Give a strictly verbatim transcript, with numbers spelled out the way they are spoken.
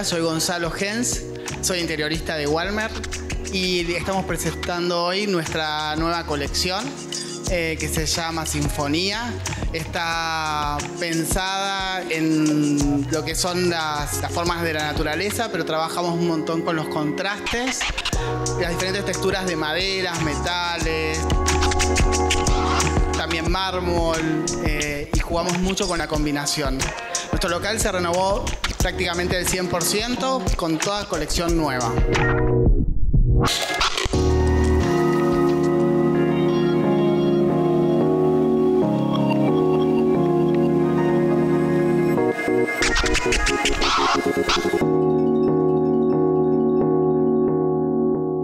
soy Gonzalo Gens, soy interiorista de Walmer y estamos presentando hoy nuestra nueva colección eh, que se llama Sinfonía. Está pensada en lo que son las, las formas de la naturaleza, pero trabajamos un montón con los contrastes, las diferentes texturas de maderas, metales, también mármol, eh, y jugamos mucho con la combinación. Nuestro local se renovó prácticamente el cien por ciento con toda colección nueva.